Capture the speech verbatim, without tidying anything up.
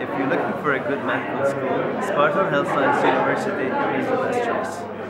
if you're looking for a good medical school, Spartan Health Science University is the best choice.